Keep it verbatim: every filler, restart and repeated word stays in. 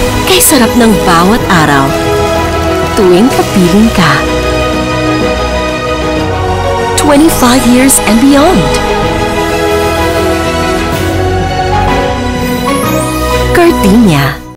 kay sarap ng bawat araw tuwing kapiling ka. twenty-five years and beyond.